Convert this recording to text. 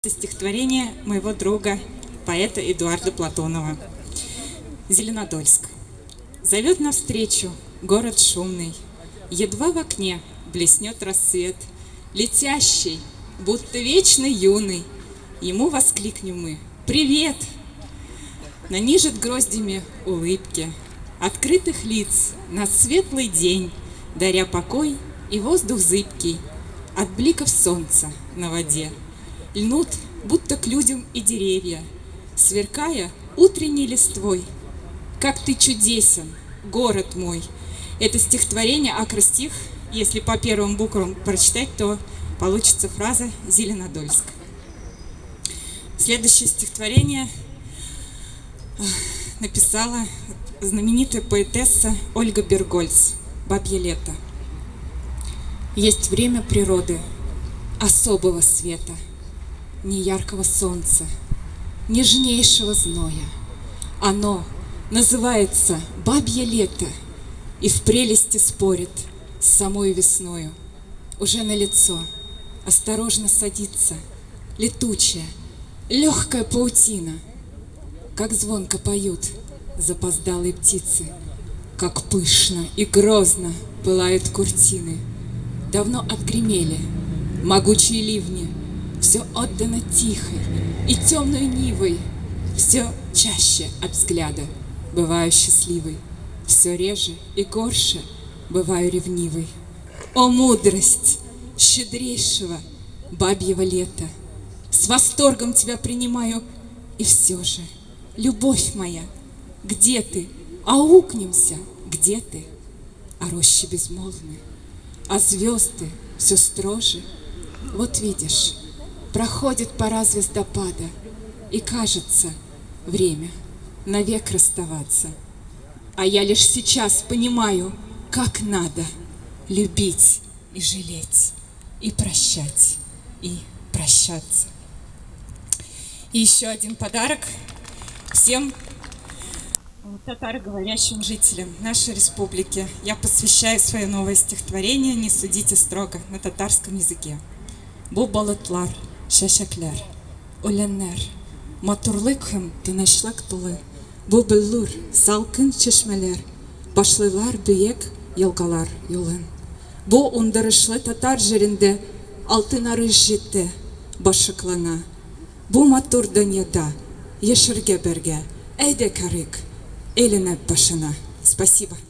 Это стихотворение моего друга, поэта Эдуарда Платонова. Зеленодольск. Зовет навстречу город шумный. Едва в окне блеснет рассвет, летящий, будто вечно юный. Ему воскликнем мы: «Привет!» Нанижет гроздями улыбки открытых лиц на светлый день, даря покой и воздух зыбкий от бликов солнца на воде. Льнут, будто к людям и деревья, сверкая утренней листвой. Как ты чудесен, город мой! Это стихотворение акростих. Если по первым буквам прочитать, то получится фраза «Зеленодольск». Следующее стихотворение написала знаменитая поэтесса Ольга Бергольц «Бабье лето». Есть время природы особого света, не яркого солнца, нежнейшего зноя. Оно называется «Бабье лето» и в прелести спорит с самой весною. Уже налицо осторожно садится летучая, легкая паутина. Как звонко поют запоздалые птицы, как пышно и грозно пылают куртины. Давно отгремели могучие ливни, все отдано тихой и темной нивой. Все чаще от взгляда бываю счастливой, все реже и горше бываю ревнивой. О, мудрость щедрейшего бабьего лета! С восторгом тебя принимаю, и все же, любовь моя, где ты? Аукнемся, где ты? А рощи безмолвны, а звезды все строже. Вот видишь, проходит пора звездопада, и кажется, время навек расставаться. А я лишь сейчас понимаю, как надо любить и жалеть, и прощать, и прощаться. И еще один подарок всем татароговорящим жителям нашей республики. Я посвящаю свое новое стихотворение «Не судите строго» на татарском языке. Бу балыклар, шәшәкләр, үләннәр, матурлык һәм тынычлык тулы. Бу беллур, салкын чишмәләр, башлыйлар бөек елгалар юлын. Бу ундырышлы татар җирендә алтын арыш җитте, башыклана. Бу матур дөньяда яшәргә бергә, әйдә карыйк, эленеп башына. Спасибо.